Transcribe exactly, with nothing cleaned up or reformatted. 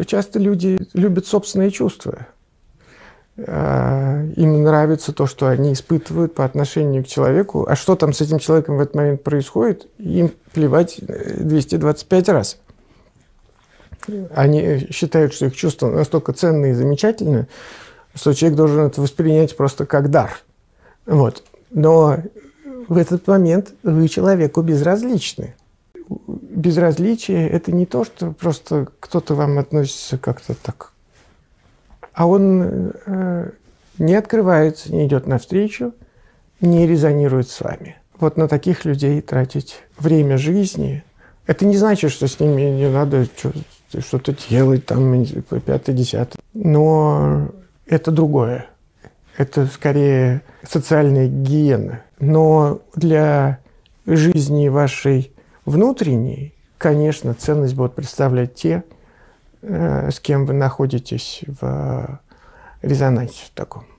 часто люди любят собственные чувства. Им нравится то, что они испытывают по отношению к человеку. А что там с этим человеком в этот момент происходит, им плевать двести двадцать пять раз. Они считают, что их чувства настолько ценные и замечательные, что человек должен это воспринять просто как дар. Вот. Но в этот момент вы человеку безразличны. Безразличие – это не то, что просто кто-то вам относится как-то так. А он э, не открывается, не идет навстречу, не резонирует с вами. Вот на таких людей тратить время жизни – это не значит, что с ними не надо что-то делать, там, пятое-десятое. Но это другое. Это скорее социальная гигиена. Но для жизни вашей внутренней, конечно, ценность будут представлять те, с кем вы находитесь в резонансе таком.